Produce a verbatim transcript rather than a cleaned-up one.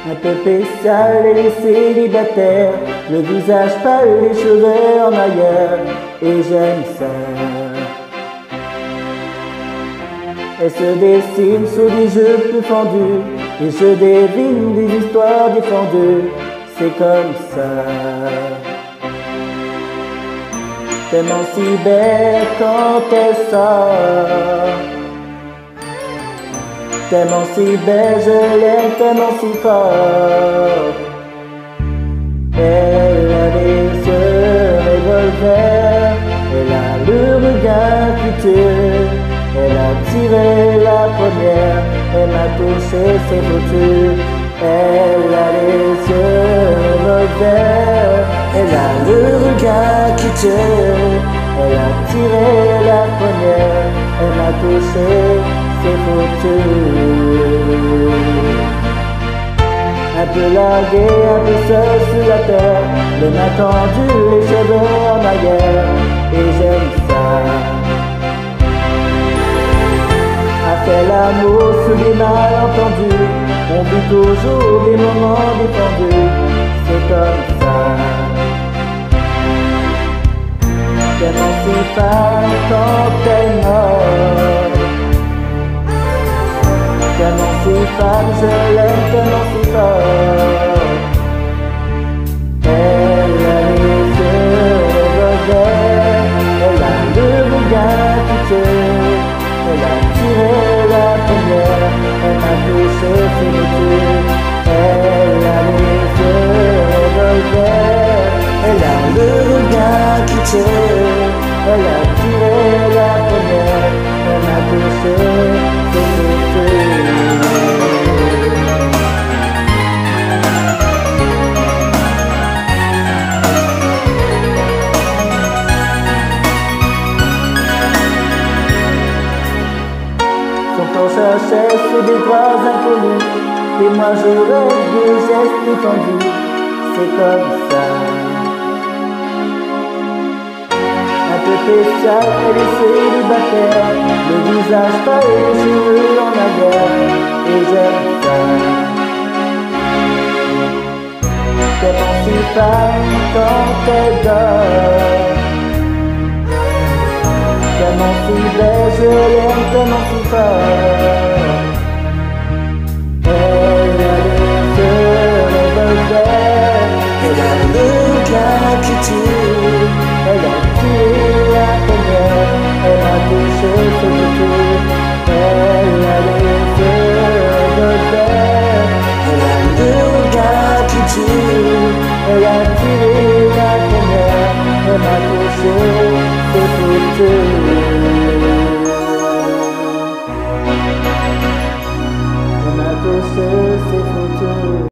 Un peu spécial, elle est célibataire, le visage pâle, les cheveux en arrière, et j'aime ça. Elle se dessine sous des jeux plus fendus, et je devine des histoires défendues, c'est comme ça. Tellement si belle quand elle sort, tellement si belle, je l'aime tellement si fort. Elle a les yeux revolver, elle a le regard qui tue. Elle a tiré la première, elle m'a touché, c'est foutu. Elle a les yeux revolver, elle a le regard qui tue. Elle a tiré la première, elle m'a touché, c'est foutu. Un peu largué, un peu seul sur la terre, le main tendu, les cheveux en arrière, et j'aime ça. A fait l'amour sous des malentendus, on vit toujours des moments défendus, c'est comme ça. Tellement si femme quand elle meurt, tellement si femme, je l'aime tellement si fort. Elle a les yeux revolver, elle a le regard qui tue. Elle a tiré la première, elle m'a touché, c'est le tout. Elle a les yeux revolver, elle a le regard qui tue. Elle a tiré la première, elle m'a touché, c'est le tout. On cherchait sous des bras inconnus, et moi je rêve des gestes étendus, c'est comme ça. Un peu spécial, elle est célibataire, le visage pâle et les cheveux en arrière, et j'aime ça. Tellement si femme quand elle dort, tellement si belle, je l'aime tellement si fort. Elle a les yeux revolver, elle a le regard qui tue. Elle a tiré la première, elle m'a touché sur le tout. Elle a les yeux revolver, elle a le regard qui tue. Elle a tiré la première, elle m'a touché, c'est foutu. Elle m'a touché.